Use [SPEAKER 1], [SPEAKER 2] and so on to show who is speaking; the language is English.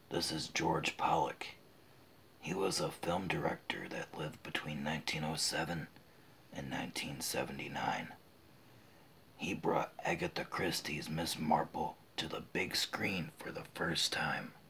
[SPEAKER 1] This is George Pollock. He was a film director that lived between 1907 and 1979. He brought Agatha Christie's Miss Marple to the big screen for the first time.